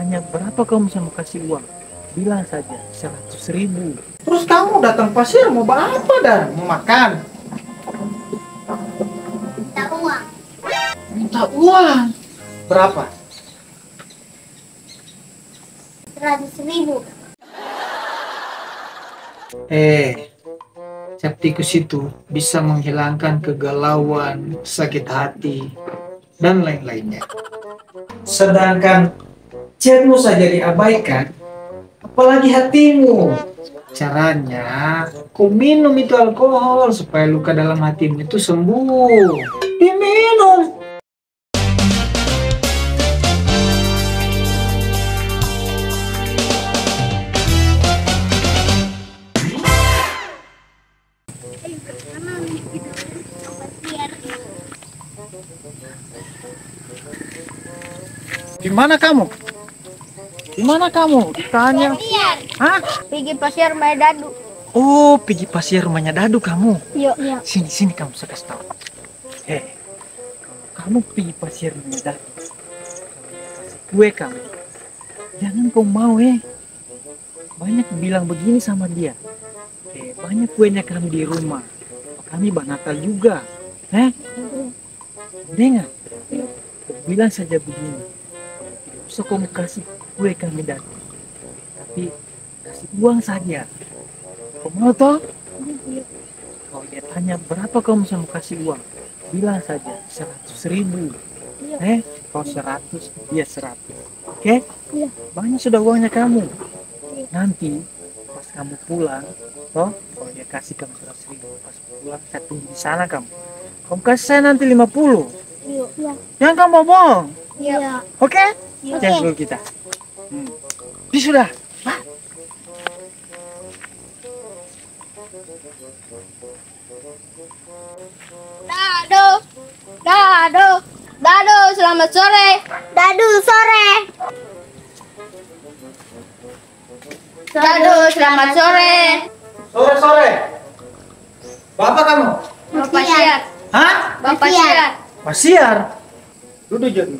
tanya berapa kamu mau kasih uang, bilang saja 100.000. Terus kamu datang pasir mau apa dan? Mau makan? Minta uang. Minta uang. Berapa? 100.000. Cap tikus itu bisa menghilangkan kegalauan, sakit hati, dan lain-lainnya. Sedangkan chatmu saja diabaikan, apalagi hatimu. Caranya, kau minum itu alkohol supaya luka dalam hatimu itu sembuh. Diminum. Di mana kamu? Di mana kamu? Ditanya. Hah? Pergi pasir rumah Dadu. Oh, pergi pasir rumahnya Dadu kamu. Iya. Sini kamu saya kasih tahu. Kamu pergi pasir rumahnya Dadu. Kue kamu. Jangan kau mau Banyak bilang begini sama dia. Banyak kuenya kami di rumah. Kami Natal juga. Dengar. Bilang saja begini. Bisa kamu kasih kue kami Dadu. Tapi kasih uang saja. Kau mau toh? Kalau dia tanya berapa kamu mau kasih uang, bilang saja 100.000. Kalau 100, dia 100. Oke? Iya. Banyak sudah uangnya kamu. Nanti pas kamu pulang, toh kalau dia kasih kamu 100.000, pas pulang saya tunggu di sana kamu. Kamu kasih saya nanti 50. Iya. Jangan kamu bohong. Iya. Oke? Oke. Jangan dulu kita. Ini sudah. Dadu, selamat sore. Dadu, sore. Dadu, selamat sore. Sore. Bapak kamu? Bapak Siar. Hah? Bapak Siar. Pasiar? Duduk jadi.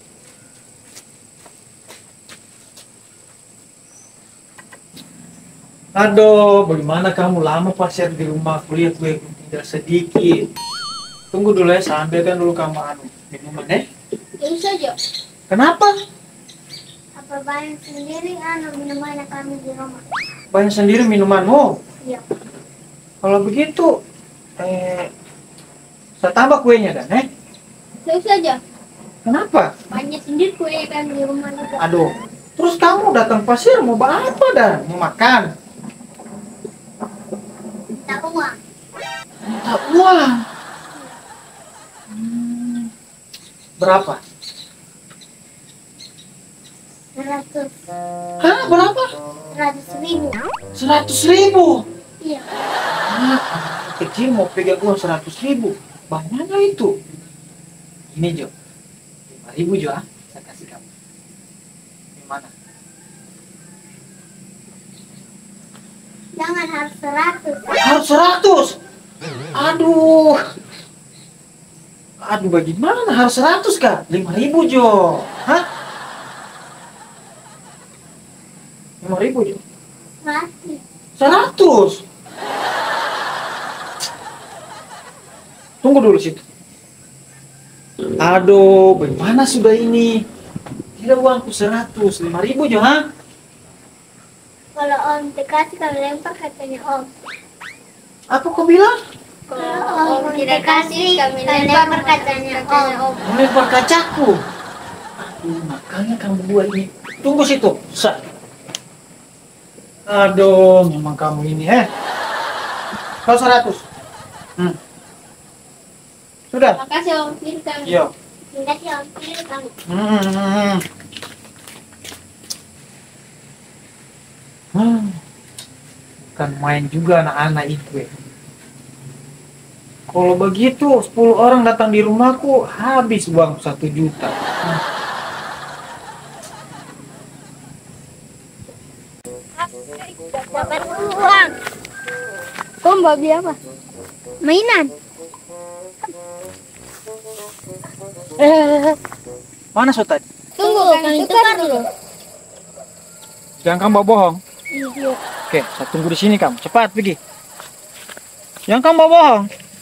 Aduh, bagaimana kamu lama pasir di rumah kuliah gue tidak sedikit. Tunggu dulu ya, saya ambilkan dulu kamu minuman Ini saja. Kenapa? Apa bayang sendiri minuman kami di rumah? Banyak sendiri minumanmu. Iya. Kalau begitu, saya tambah kuenya dan Itu saja. Kenapa? Banyak sendiri kue kami di rumah juga. Aduh, terus kamu datang pasir mau apa dan? Mau makan? Minta uang. Minta uang. Berapa? 100. Hah, berapa? 100.000. 100.000. Iya. Anak kecil mau pegang uang 100.000. Banyaknya itu. Ini Jo, 5.000 Jo, saya kasih kamu. Gimana? Jangan harus 100. Harus 100. Aduh, bagaimana harus 100 kak? 5.000 Jo. Hah? 5.000 Jo. 100. 100. Tunggu dulu situ. Aduh, bagaimana sudah ini? Tidak uangku 100, 5.000 Jo, ha? Kalau Om dikasih kami lempar katanya Om. Apa kau bilang? Kalau Om tidak kasih kami lempar katanya Om. Melempar kacaku. Aduh, makanya kamu buat ini. Tunggu situ. Aduh, memang kamu ini Kau 100. Sudah. Makasih Om, pilih kami. Iya. Makasih Om, pilih kami. Kan main juga anak-anak itu. Kalau begitu 10 orang datang di rumahku habis uang 1 juta. Dapat uang. Kau mau beli apa? Mainan. Mana so tadi? Tunggu, kami tukar dulu. Jangan kamu bohong. Iya. Oke, saya tunggu di sini kamu. Cepat pergi. Jangan kamu bohong.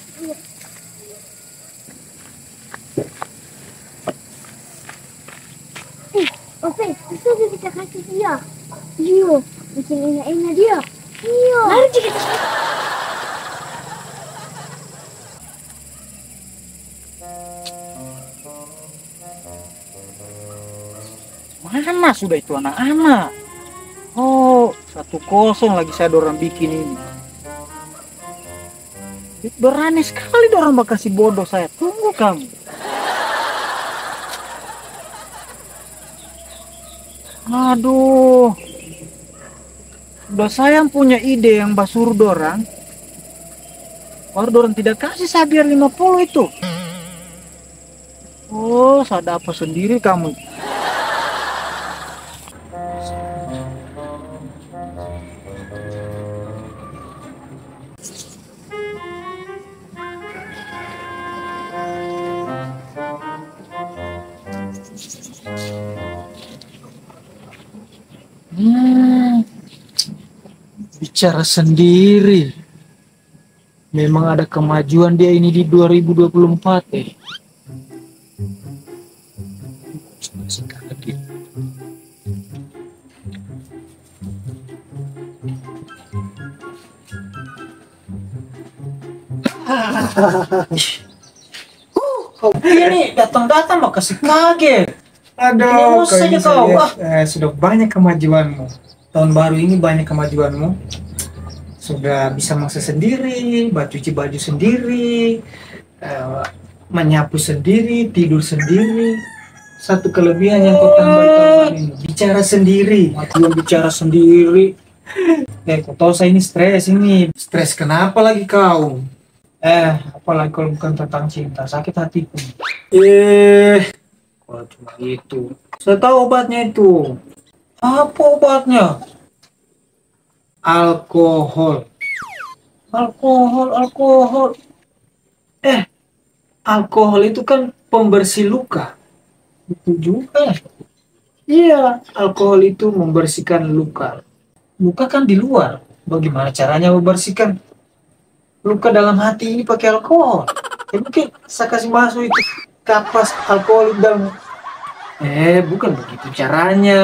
Oke, itu kita kasih dia. Iya, bikin enak-enak dia. Iya. Mari kita. Mana sudah itu anak-anak? Oh, 1-0 lagi saya dorang bikin ini. Berani sekali dorang bakasi bodoh saya. Tunggu kamu. Aduh. Udah saya punya ide yang basur dorang. Baru dorang tidak kasih saya biar 50 itu. Oh, saya dapat sendiri kamu. Bicara sendiri. Memang ada kemajuan dia ini di 2024 eh. Sekali. Kau ini datang-datang mah kasih kaget. Aduh, Ini saja saya kau, lihat, sudah banyak kemajuanmu. Tahun baru ini banyak kemajuanmu. Sudah bisa masak sendiri, cuci baju sendiri, menyapu sendiri, tidur sendiri. Satu kelebihan yang kau tambah di tahun baru ini, bicara sendiri. Belum bicara sendiri. Kau tahu saya ini stres ini. Stres kenapa lagi kau? Apalagi kalau bukan tentang cinta, sakit hatiku. Kalau cuma itu. Saya tahu obatnya itu. Apa obatnya? Alkohol. Alkohol. Alkohol itu kan pembersih luka. Itu juga. Iya, alkohol itu membersihkan luka. Luka kan di luar. Bagaimana caranya membersihkan luka dalam hati ini pakai alkohol? Mungkin saya kasih masuk itu kapas alkohol dalam. Bukan begitu caranya.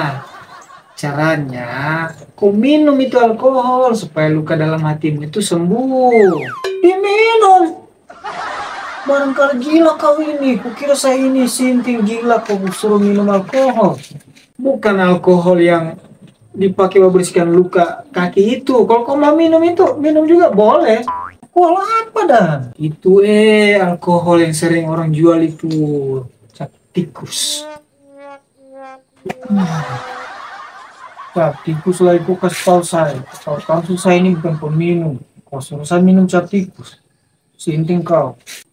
Caranya, kau minum itu alkohol supaya luka dalam hatimu itu sembuh. Diminum. Barangkali gila kau ini. Kukira saya ini sinting gila kau suruh minum alkohol. Bukan alkohol yang dipakai membersihkan luka kaki itu. Kalau kau mau minum itu, minum juga boleh. Alkohol apa dan? Itu alkohol yang sering orang jual itu. Cap tikus. Cap tikus lagi kau kasih tahu saya. Kalau saya ini bukan peminum. Kau suruh saya minum cap tikus. Sinting kau.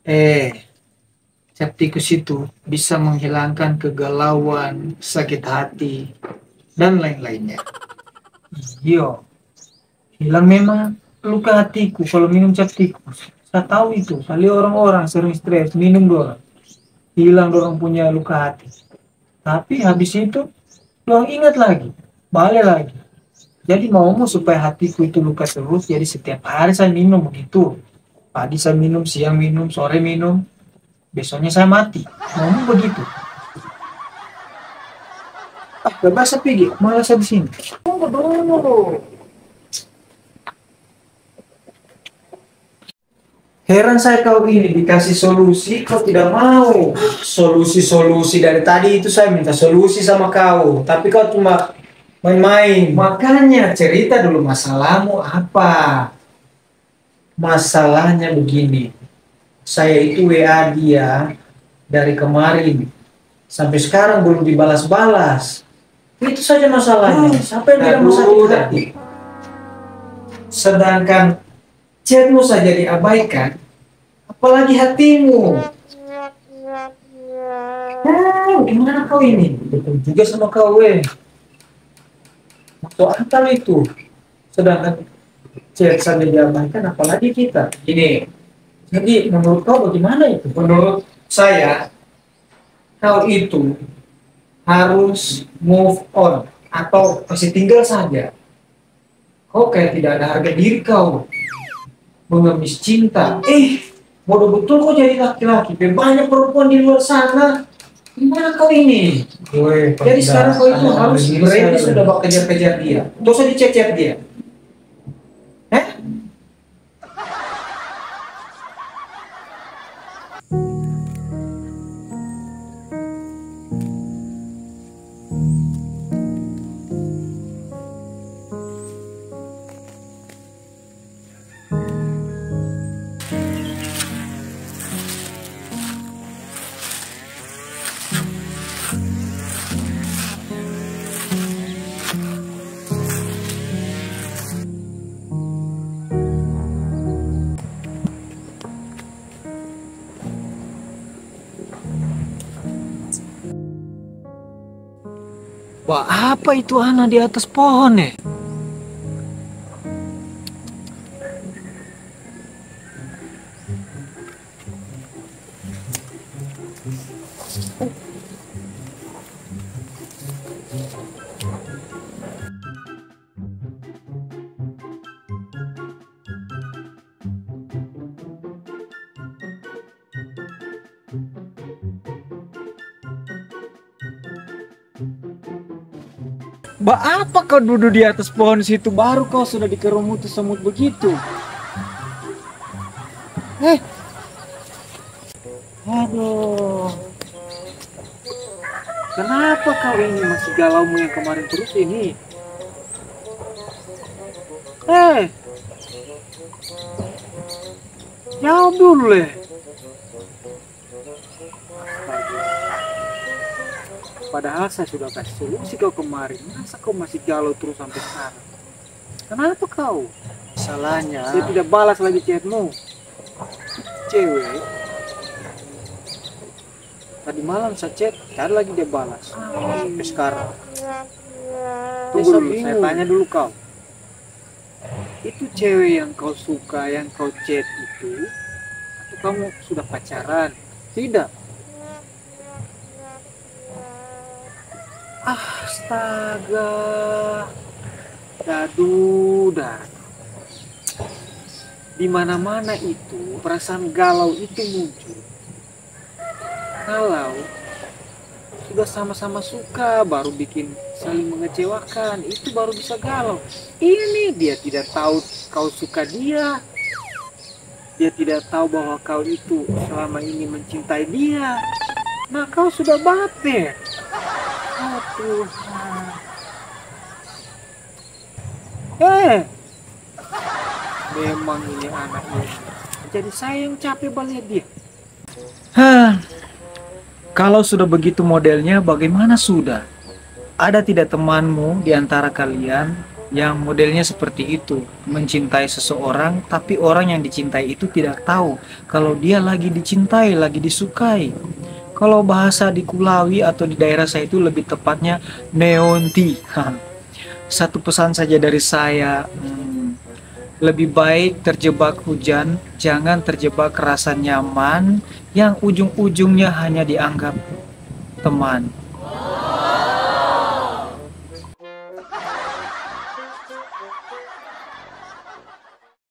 Cap tikus itu bisa menghilangkan kegalauan, sakit hati, dan lain-lainnya. Iya. Hilang memang luka hatiku kalau minum cap tikus. Saya tahu itu. Saya lihat orang-orang sering stres minum dorang. Hilang dorang punya luka hati. Tapi habis itu dorang ingat lagi. Balik lagi. Jadi maumu supaya hatiku itu luka terus. Jadi setiap hari saya minum begitu. Pagi saya minum, siang minum, sore minum. Besoknya saya mati. Maumu begitu. Gak basah pergi. Malah saya di sini. Tunggu dulu. Heran saya kau ini dikasih solusi, kau tidak mau. Solusi dari tadi itu saya minta solusi sama kau, tapi kau cuma main-main. Makanya cerita dulu masalahmu apa. Masalahnya begini, saya itu WA dia dari kemarin sampai sekarang belum dibalas-balas. Itu saja masalahnya. Siapa yang tidak mau sakit hati? Sedangkan chatmu saja diabaikan, apalagi hatimu. Gimana kau ini? Betul juga sama kau, Masuk akal itu. Sedangkan chat saja diabaikan, apalagi kita. Ini. Jadi menurut kau bagaimana itu? Menurut saya, kau itu harus move on. Atau masih tinggal saja? Kau kayak tidak ada harga diri kau. Mengemis cinta. Bodoh betul kau jadi laki-laki. Banyak perempuan di luar sana. Gimana kau ini? Jadi sekarang kau itu harus berhenti sudah bak kejar-kejar dia. Tidak usah dicek-cek dia. Wah, apa itu anak di atas pohon ya? Apa kau duduk di atas pohon situ baru kau sudah dikerumuti semut begitu? Aduh. Kenapa kau ini masih galaumu yang kemarin terus ini? Jawab dulu leh. Padahal saya sudah kasih solusi kau kemarin. Masa kau masih galau terus sampai sekarang? Kenapa kau? Salahnya saya tidak balas lagi chatmu. Cewek tadi malam saya chat, cari lagi dia balas. Sampai sekarang. Tunggu dulu, saya tanya dulu kau. Itu cewek yang kau suka, yang kau chat itu, atau kamu sudah pacaran? Tidak. Astaga, dah. Di mana-mana itu perasaan galau itu muncul. Kalau sudah sama-sama suka, baru bikin saling mengecewakan, itu baru bisa galau. Ini dia tidak tahu kau suka dia, dia tidak tahu bahwa kau itu selama ini mencintai dia. Nah, kau sudah baper. Aduh. Memang ini anak ini. Jadi saya yang capek balik dia. Kalau sudah begitu modelnya, bagaimana sudah? Ada tidak temanmu di antara kalian yang modelnya seperti itu? Mencintai seseorang, tapi orang yang dicintai itu tidak tahu kalau dia lagi dicintai, lagi disukai. Kalau bahasa di Kulawi atau di daerah saya itu lebih tepatnya neonti. Satu pesan saja dari saya, lebih baik terjebak hujan, jangan terjebak rasa nyaman yang ujung-ujungnya hanya dianggap teman.